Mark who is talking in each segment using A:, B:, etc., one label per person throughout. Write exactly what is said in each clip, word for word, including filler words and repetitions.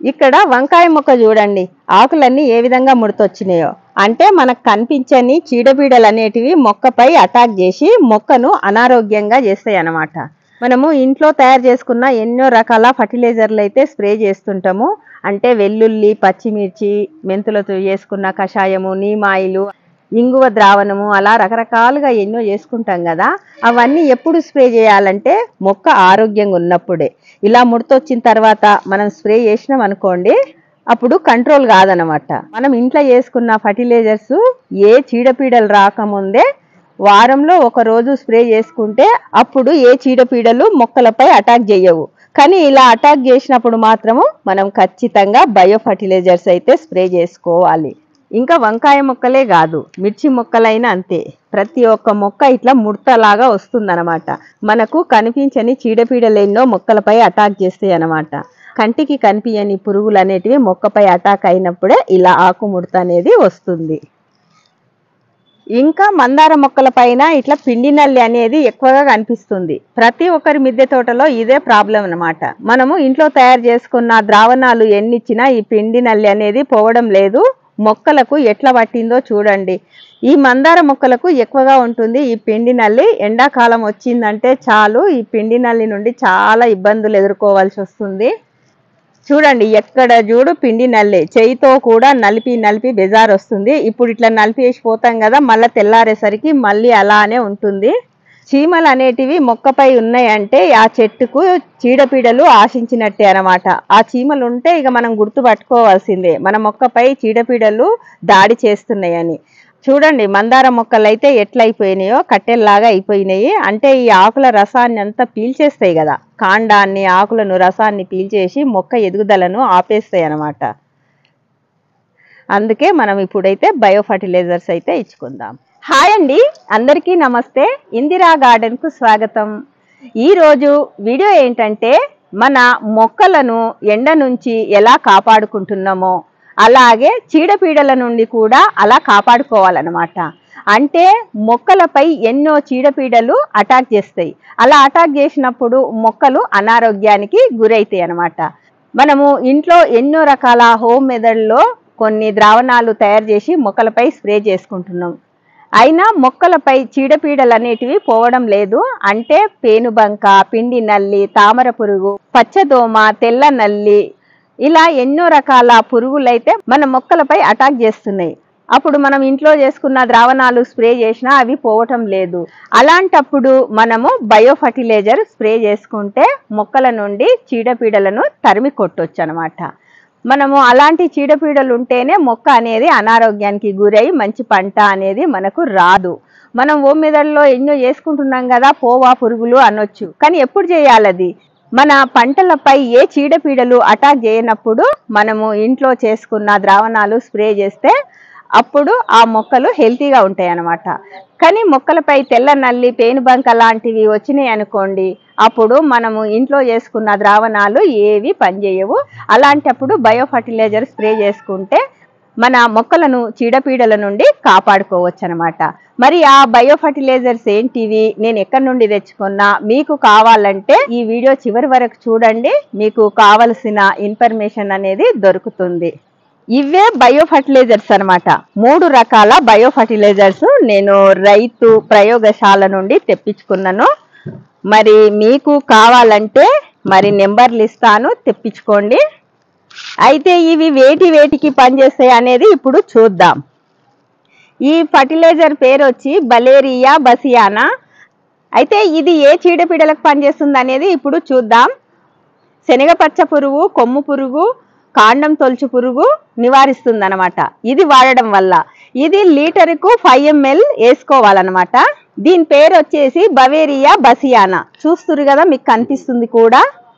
A: ఇక్కడ వంకాయ మొక్క చూడండి, ఆకులన్నీ ఏ విధంగా ముడతొచ్చినాయో. అంటే మనకు కనిపించని చీడపీడలు అనేటివి మొక్కపై అటాక్ చేసి మొక్కను అనారోగ్యంగా చేస్తాయి అన్నమాట. మనము ఇంట్లో తయారు చేసుకున్న ఎన్నో రకాల ఫర్టిలైజర్లు అయితే స్ప్రే చేస్తుంటాము. అంటే వెల్లుల్లి, పచ్చిమిర్చి, మెంతులతో చేసుకున్న కషాయము, నీమ్ ఆయిల్, ఇంగువ ద్రావణము, అలా రకరకాలుగా ఎన్నో చేసుకుంటాం కదా. అవన్నీ ఎప్పుడు స్ప్రే చేయాలంటే మొక్క ఆరోగ్యంగా ఉన్నప్పుడే. ఇలా ముడతొచ్చిన తర్వాత మనం స్ప్రే చేసినాం అనుకోండి, అప్పుడు కంట్రోల్ కాదనమాట. మనం ఇంట్లో చేసుకున్న ఫర్టిలైజర్స్ ఏ చీడపీడలు రాకముందే వారంలో ఒక రోజు స్ప్రే చేసుకుంటే అప్పుడు ఏ చీడపీడలు మొక్కలపై అటాక్ చేయవు. కానీ ఇలా అటాక్ చేసినప్పుడు మాత్రము మనం ఖచ్చితంగా బయో ఫర్టిలైజర్స్ అయితే స్ప్రే చేసుకోవాలి. ఇంకా వంకాయ మొక్కలే కాదు, మిర్చి మొక్కలైనా అంతే. ప్రతి ఒక్క మొక్క ఇట్లా ముడతలాగా వస్తుందన్నమాట. మనకు కనిపించని చీడపీడలు ఎన్నో మొక్కలపై అటాక్ చేస్తాయి అన్నమాట. కంటికి కనిపించని పురుగులు అనేటివి మొక్కపై అటాక్ అయినప్పుడే ఇలా ఆకు ముడత అనేది వస్తుంది. ఇంకా మందార మొక్కల పైన ఇట్లా పిండి నల్లి అనేది ఎక్కువగా కనిపిస్తుంది. ప్రతి ఒక్కరి మిద్దె తోటలో ఇదే ప్రాబ్లం అన్నమాట. మనము ఇంట్లో తయారు చేసుకున్న ద్రావణాలు ఎన్నిచ్చినా ఈ పిండి నల్లి అనేది పోవడం లేదు. మొక్కలకు ఎట్లా పట్టిందో చూడండి. ఈ మందార మొక్కలకు ఎక్కువగా ఉంటుంది ఈ పిండి నల్లి. ఎండాకాలం వచ్చిందంటే చాలు ఈ పిండి నల్లి నుండి చాలా ఇబ్బందులు ఎదుర్కోవాల్సి వస్తుంది. చూడండి, ఎక్కడ చూడు పిండి నల్లి, చేయితో కూడా నలిపి నలిపి బెజార్ వస్తుంది. ఇప్పుడు ఇట్లా నలిపి వేసిపోతాం కదా, మళ్ళీ తెల్లారేసరికి మళ్ళీ అలానే ఉంటుంది. చీమలు అనేటివి మొక్కపై ఉన్నాయంటే ఆ చెట్టుకు చీడపీడలు ఆశించినట్టే అనమాట. ఆ చీమలు ఉంటే ఇక మనం గుర్తు పట్టుకోవాల్సిందే, మన మొక్కపై చీడపీడలు దాడి చేస్తున్నాయని. చూడండి, మందార మొక్కలు అయితే ఎట్లయిపోయినాయో, కట్టెల్లాగా అయిపోయినాయి. అంటే ఈ ఆకుల రసాన్ని అంతా పీల్చేస్తాయి కదా, కాండాన్ని, ఆకులను, రసాన్ని పీల్చేసి మొక్క ఎదుగుదలను ఆపేస్తాయి అన్నమాట. అందుకే మనం ఇప్పుడైతే బయో ఫర్టిలైజర్స్ అయితే ఇచ్చుకుందాం. హాయ్ అండి, అందరికీ నమస్తే. ఇందిరా గార్డెన్కు స్వాగతం. ఈరోజు వీడియో ఏంటంటే మన మొక్కలను ఎండ నుంచి ఎలా కాపాడుకుంటున్నామో అలాగే చీడపీడల నుండి కూడా అలా కాపాడుకోవాలన్నమాట. అంటే మొక్కలపై ఎన్నో చీడపీడలు అటాక్ చేస్తాయి. అలా అటాక్ చేసినప్పుడు మొక్కలు అనారోగ్యానికి గురవుతాయి అన్నమాట. మనము ఇంట్లో ఎన్నో రకాల హోమ్ మెథడ్లో కొన్ని ద్రావణాలు తయారు చేసి మొక్కలపై స్ప్రే చేసుకుంటున్నాం. అయినా మొక్కలపై చీడపీడలు అనేటివి పోవడం లేదు. అంటే పేనుబంక, పిండి నల్లి, తామర పురుగు, పచ్చదోమ, తెల్ల నల్లి, ఇలా ఎన్నో రకాల పురుగులైతే మన మొక్కలపై అటాక్ చేస్తున్నాయి. అప్పుడు మనం ఇంట్లో చేసుకున్న ద్రావణాలు స్ప్రే చేసినా అవి పోవటం లేదు. అలాంటప్పుడు మనము బయో ఫర్టిలైజర్ స్ప్రే చేసుకుంటే మొక్కల నుండి చీడపీడలను తరిమి కొట్టొచ్చు అనమాట. మనము అలాంటి చీడపీడలు ఉంటేనే మొక్క అనేది అనారోగ్యానికి గురై మంచి పంట అనేది మనకు రాదు. మనం ఓ మెదడులో ఎన్నో చేసుకుంటున్నాం కదా, పోవా పురుగులు అనొచ్చు. కానీ ఎప్పుడు చేయాలి అది? మన పంటలపై ఏ చీడపీడలు అటాక్ చేయనప్పుడు మనము ఇంట్లో చేసుకున్న ద్రావణాలు స్ప్రే చేస్తే అప్పుడు ఆ మొక్కలు హెల్తీగా ఉంటాయి అన్నమాట. కానీ మొక్కలపై తెల్ల నల్లి, పేనుబంక లాంటివి వచ్చినాయి అనుకోండి, అప్పుడు మనము ఇంట్లో చేసుకున్న ద్రావణాలు ఏవి పనిచేయవు. అలాంటప్పుడు బయో ఫర్టిలైజర్ స్ప్రే చేసుకుంటే మన మొక్కలను చీడపీడల నుండి కాపాడుకోవచ్చు అనమాట. మరి ఆ బయో ఫర్టిలైజర్స్ ఏంటివి, నేను ఎక్కడి నుండి తెచ్చుకున్నా, మీకు కావాలంటే ఈ వీడియో చివరి వరకు చూడండి. మీకు కావలసిన ఇన్ఫర్మేషన్ అనేది దొరుకుతుంది. ఇవే బయో ఫర్టిలైజర్స్ అనమాట. మూడు రకాల బయో ఫర్టిలైజర్స్ నేను రైతు ప్రయోగశాల నుండి తెప్పించుకున్నాను. మరి మీకు కావాలంటే మరి నెంబర్లు ఇస్తాను, తెప్పించుకోండి. అయితే ఇవి వేటి వేటికి పనిచేస్తాయి అనేది ఇప్పుడు చూద్దాం. ఈ ఫర్టిలైజర్ పేరు వచ్చి బలేరియా బసియానా. అయితే ఇది ఏ చీడపీడలకు పనిచేస్తుంది అనేది ఇప్పుడు చూద్దాం. శనగపచ్చ పురుగు, కొమ్ము పురుగు, కాండం తొలుచు పురుగు నివారిస్తుంది అనమాట ఇది వాడడం వల్ల. ఇది లీటర్కు ఫైవ్ ఎంఎల్ వేసుకోవాలన్నమాట. దీని పేరు వచ్చేసి బవేరియా బసియానా. చూస్తున్నారు కదా, మీకు కనిపిస్తుంది కూడా.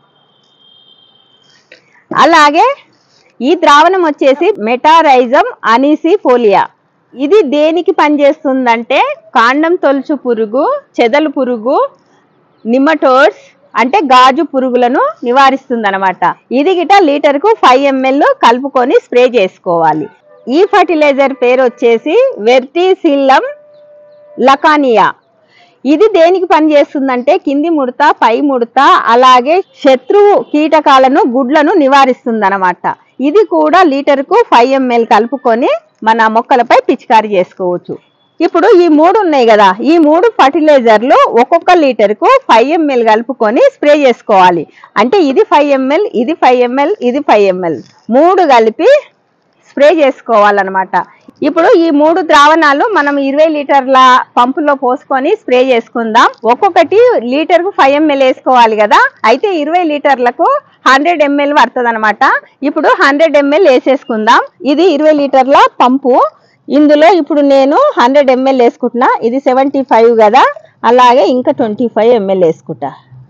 A: అలాగే ఈ ద్రావణం వచ్చేసి మెటారైజం అనిసిఫోలియా. ఇది దేనికి పనిచేస్తుందంటే కాండం తొలుచు పురుగు, చెదలు పురుగు, నిమటోడ్స్ అంటే గాజు పురుగులను నివారిస్తుంది అనమాట. ఇది గిట లీటర్కు ఫైవ్ ఎంఎల్ కలుపుకొని స్ప్రే చేసుకోవాలి. ఈ ఫర్టిలైజర్ పేరు వచ్చేసి వెర్టిసిల్లం లకానియా. ఇది దేనికి పని చేస్తుందంటే కింది ముడత పై ముడత అలాగే శత్రువు కీటకాలను గుడ్లను నివారిస్తుంది అన్నమాట. ఇది కూడా లీటర్కు ఫైవ్ ఎంఎల్ కలుపుకొని మన మొక్కలపై పిచికారీ చేసుకోవచ్చు. ఇప్పుడు ఈ మూడు ఉన్నాయి కదా, ఈ మూడు ఫర్టిలైజర్లు ఒక్కొక్క లీటర్కు ఫైవ్ ఎంఎల్ కలుపుకొని స్ప్రే చేసుకోవాలి. అంటే ఇది ఫైవ్ ఎంఎల్ ఇది ఫైవ్ ఎంఎల్ ఇది ఫైవ్ ఎంఎల్ మూడు కలిపి స్ప్రే చేసుకోవాలన్నమాట. ఇప్పుడు ఈ మూడు ద్రావణాలు మనం ఇరవై లీటర్ల పంపులో పోసుకొని స్ప్రే చేసుకుందాం. ఒక్కొక్కటి లీటర్కు ఫైవ్ ఎంఎల్ వేసుకోవాలి కదా, అయితే ఇరవై లీటర్లకు హండ్రెడ్ ఎంఎల్ పడుతుంది అనమాట. ఇప్పుడు హండ్రెడ్ ఎంఎల్ వేసేసుకుందాం. ఇది ఇరవై లీటర్ల పంపు, ఇందులో ఇప్పుడు నేను హండ్రెడ్ ఎంఎల్ వేసుకుంటున్నా. ఇది సెవెంటీ ఫైవ్ కదా, అలాగే ఇంకా ట్వంటీ ఫైవ్ ఎంఎల్ వేసుకుంటా.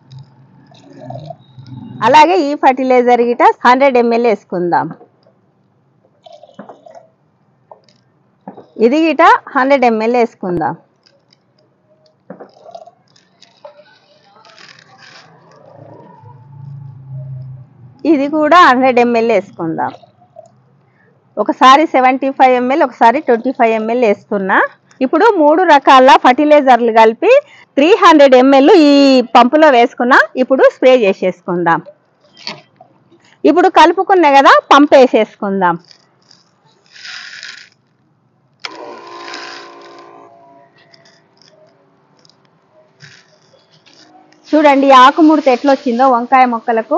A: అలాగే ఈ ఫర్టిలైజర్ గిట హండ్రెడ్ ఎంఎల్ వేసుకుందాం. ఇది గిట హండ్రెడ్ ఎంఎల్ వేసుకుందాం. ఇది కూడా హండ్రెడ్ ఎంఎల్ వేసుకుందాం. ఒకసారి సెవెంటీ ఫైవ్ ఎంఎల్ ఒకసారి ట్వంటీ ఫైవ్ ఎంఎల్ వేస్తున్నా. ఇప్పుడు మూడు రకాల ఫర్టిలైజర్లు కలిపి త్రీ హండ్రెడ్ ఎంఎల్ ఈ పంపులో వేసుకున్నా. ఇప్పుడు స్ప్రే చేసేసుకుందాం. ఇప్పుడు కలుపుకున్నా కదా, పంప్ వేసేసుకుందాం. చూడండి ఆకుముడత ఎట్లా వచ్చిందో వంకాయ మొక్కలకు.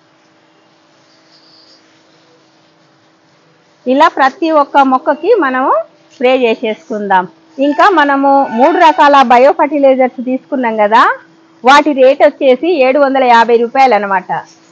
A: ఇలా ప్రతి ఒక్క మొక్కకి మనము స్ప్రే చేసేసుకుందాం. ఇంకా మనము మూడు రకాల బయో ఫర్టిలైజర్స్ తీసుకున్నాం కదా, వాటి రేట్ వచ్చేసి ఏడు వందల యాభై రూపాయలు అనమాట.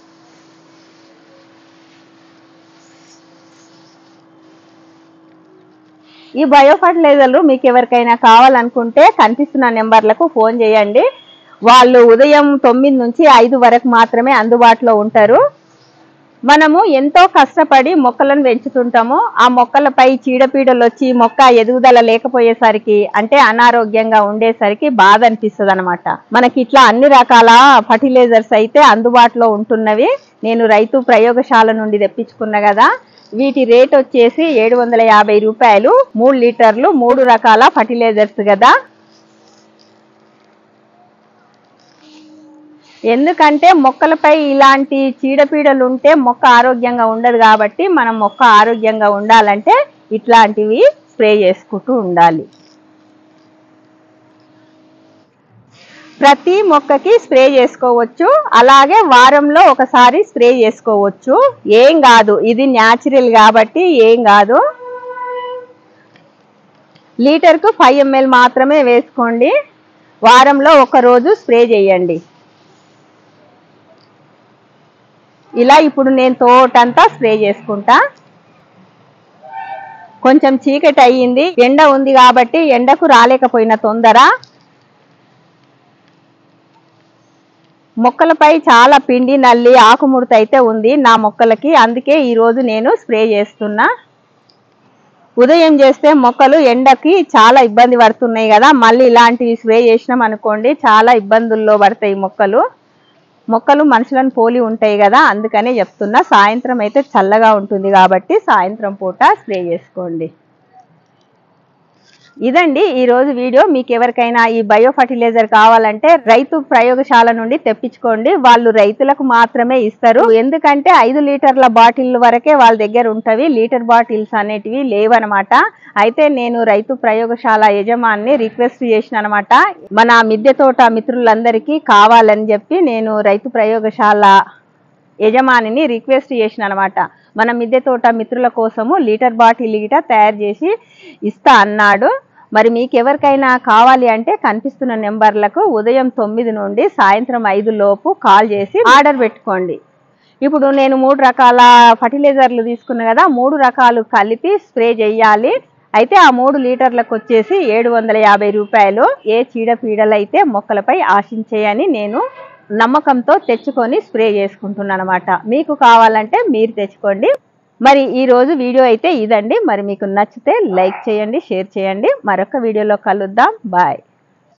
A: ఈ బయో ఫర్టిలైజర్లు మీకు ఎవరికైనా కావాలనుకుంటే కనిపిస్తున్న నెంబర్లకు ఫోన్ చేయండి. వాళ్ళు ఉదయం తొమ్మిది నుంచి ఐదు వరకు మాత్రమే అందుబాటులో ఉంటారు. మనము ఎంతో కష్టపడి మొక్కలను పెంచుతుంటాము. ఆ మొక్కలపై చీడపీడలు వచ్చి మొక్క ఎదుగుదల లేకపోయేసరికి, అంటే అనారోగ్యంగా ఉండేసరికి బాధ అనిపిస్తుంది అనమాట. మనకి ఇట్లా అన్ని రకాల ఫర్టిలైజర్స్ అయితే అందుబాటులో ఉంటున్నవి. నేను రైతు ప్రయోగశాల నుండి తెప్పించుకున్నా కదా, వీటి రేట్ వచ్చేసి ఏడు వందల యాభై రూపాయలు. మూడు లీటర్లు మూడు రకాల ఫర్టిలైజర్స్ కదా. ఎందుకంటే మొక్కలపై ఇలాంటి చీడపీడలు ఉంటే మొక్క ఆరోగ్యంగా ఉండదు కాబట్టి మనం మొక్క ఆరోగ్యంగా ఉండాలంటే ఇట్లాంటివి స్ప్రే చేసుకుంటూ ఉండాలి. ప్రతి మొక్కకి స్ప్రే చేసుకోవచ్చు, అలాగే వారంలో ఒకసారి స్ప్రే చేసుకోవచ్చు. ఏం కాదు, ఇది న్యాచురల్ కాబట్టి ఏం కాదు. లీటర్కు ఫైవ్ ఎంఎల్ మాత్రమే వేసుకోండి. వారంలో ఒక రోజు స్ప్రే చేయండి. ఇలా ఇప్పుడు నేను తోటంతా స్ప్రే చేసుకుంటా. కొంచెం చీకటి అయ్యింది, ఎండ ఉంది కాబట్టి ఎండకు రాలేకపోయిన తొందర. మొక్కలపై చాలా పిండి నల్లి ఆకుముడత అయితే ఉంది నా మొక్కలకి, అందుకే ఈరోజు నేను స్ప్రే చేస్తున్నా. ఉదయం చేస్తే మొక్కలు ఎండకి చాలా ఇబ్బంది పడుతున్నాయి కదా, మళ్ళీ ఇలాంటివి స్ప్రే చేసినాం అనుకోండి చాలా ఇబ్బందుల్లో పడతాయి మొక్కలు. మొక్కలు మనుషులను పోలి ఉంటాయి కదా, అందుకనే చెప్తున్నా. సాయంత్రం అయితే చల్లగా ఉంటుంది కాబట్టి సాయంత్రం పూట స్ప్రే చేసుకోండి. ఇదండి ఈరోజు వీడియో. మీకు ఎవరికైనా ఈ బయో ఫర్టిలైజర్ కావాలంటే రైతు ప్రయోగశాల నుండి తెప్పించుకోండి. వాళ్ళు రైతులకు మాత్రమే ఇస్తారు. ఎందుకంటే ఐదు లీటర్ల బాటిల్ వరకే వాళ్ళ దగ్గర ఉంటవి, లీటర్ బాటిల్స్ అనేటివి లేవనమాట. అయితే నేను రైతు ప్రయోగశాల యజమాని రిక్వెస్ట్ చేసిన అనమాట, మన మిద్దె తోట మిత్రులందరికీ కావాలని చెప్పి నేను రైతు ప్రయోగశాల యజమానిని రిక్వెస్ట్ చేసిన అనమాట. మన మిద్దె తోట మిత్రుల కోసము లీటర్ బాటిల్ గిట తయారు చేసి ఇస్తా అన్నాడు. మరి మీకు ఎవరికైనా కావాలి అంటే కనిపిస్తున్న నెంబర్లకు ఉదయం తొమ్మిది నుండి సాయంత్రం ఐదు లోపు కాల్ చేసి ఆర్డర్ పెట్టుకోండి. ఇప్పుడు నేను మూడు రకాల ఫర్టిలైజర్లు తీసుకున్నా కదా, మూడు రకాలు కలిపి స్ప్రే చేయాలి. అయితే ఆ మూడు లీటర్లకు వచ్చేసి ఏడు వందల యాభై రూపాయలు. ఏ చీడపీడలు అయితే మొక్కలపై ఆశించేయని నేను నమ్మకంతో తెచ్చుకొని స్ప్రే చేసుకుంటున్నాను అనమాట. మీకు కావాలంటే మీరు తెచ్చుకోండి. మరి ఈ రోజు వీడియో అయితే ఇదండి. మరి మీకు నచ్చితే లైక్ చేయండి, షేర్ చేయండి. మరొక వీడియోలో కలుద్దాం. బాయ్.